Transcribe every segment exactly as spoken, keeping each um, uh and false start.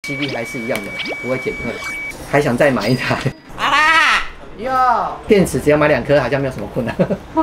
吸力还是一样的，不会减退。还想再买一台？啊啦！哟，电池只要买两颗，好像没有什么困难。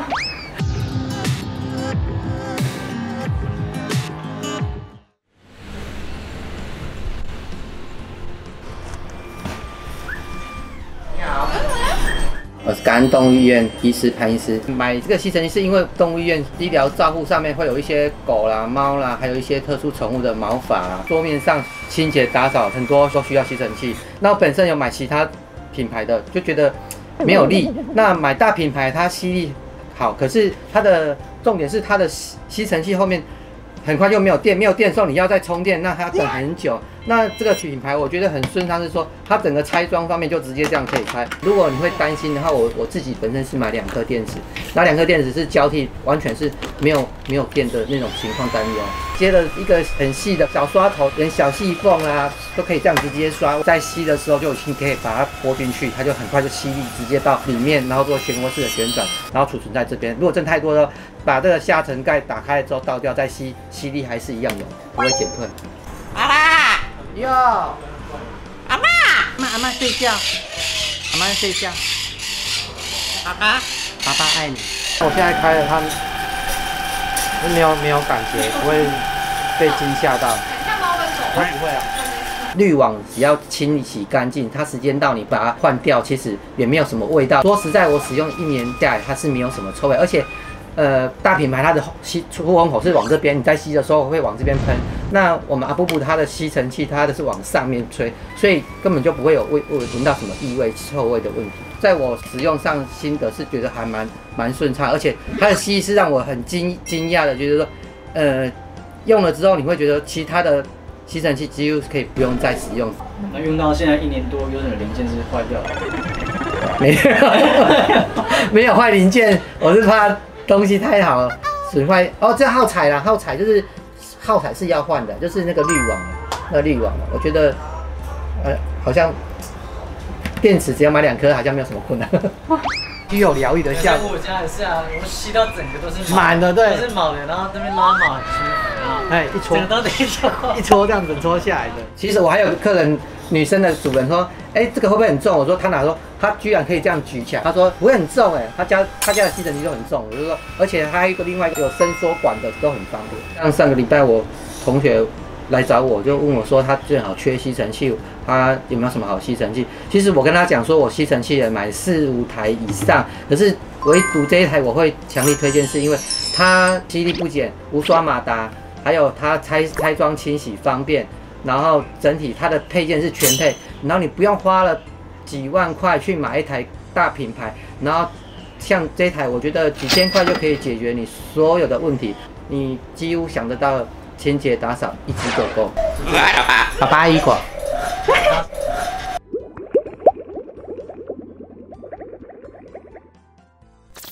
我是感恩动物医院医师潘医师。买这个吸尘器是因为动物医院医疗照护上面会有一些狗啦、猫啦，还有一些特殊宠物的毛发啦，桌面上清洁打扫很多都需要吸尘器。那我本身有买其他品牌的，就觉得没有力。那买大品牌它吸力好，可是它的重点是它的吸吸尘器后面很快就没有电，没有电的时候你要再充电，那它要等很久。那这个品牌我觉得很顺畅，是说它整个拆装方面就直接这样可以拆。如果你会担心的话，我我自己本身是买两颗电池，那两颗电池是交替，完全是没有没有电的那种情况担忧。接了一个很细的小刷头，连小细缝啊都可以这样直接刷，在吸的时候就已经可以把它拨进去，它就很快就吸力直接到里面，然后做漩涡式的旋转，然后储存在这边。如果真太多的，把这个下层盖打开之后倒掉再吸，吸力还是一样的，不会减退。啊啦！哟，阿妈，阿妈，阿妈睡觉，阿妈睡觉，爸爸，爸爸爱你。我现在开了它，没有没有感觉，不会被惊吓到。像猫跟狗？不会啊。滤网只要清洗干净，它时间到你把它换掉，其实也没有什么味道。说实在，我使用一年下来，它是没有什么臭味，而且。呃，大品牌它的吸出风口是往这边，你在吸的时候会往这边喷。那我们阿布布它的吸尘器，它的是往上面吹，所以根本就不会有味味闻到什么异味、臭味的问题。在我使用上心得是觉得还蛮蛮顺畅，而且它的吸是让我很惊惊讶的，就是说，呃，用了之后你会觉得其他的吸尘器几乎可以不用再使用。 那用到现在一年多，有什么零件是坏掉了？ 没有，没有坏零件，我是怕。东西太好了，损坏哦。这耗材啦，耗材就是耗材是要换的，就是那个滤网，那个滤网，我觉得呃好像电池只要买两颗，好像没有什么困难，具有疗愈的效果。 我家也是啊，我吸到整个都是满的，对， 都是毛的，然后这边拉毛很舒服啊， 哎，一搓， 整个都得一搓， 一搓这样子搓下来的。其实我还有客人，女生的主人说，哎，这个会不会很重？我说他哪说。他居然可以这样举起来，他说不会很重哎，他家他家的吸尘器都很重，我就说，而且还有一个另外一个有伸缩管的都很方便。像上个礼拜我同学来找我，就问我说他正好缺吸尘器，他有没有什么好吸尘器？其实我跟他讲说，我吸尘器也买四五台以上，可是唯独这一台我会强力推荐，是因为它吸力不减，无刷马达，还有它拆拆装清洗方便，然后整体它的配件是全配，然后你不用花了。几万块去买一台大品牌，然后像这台，我觉得几千块就可以解决你所有的问题，你几乎想得到清洁打扫一支就够。爸爸一款。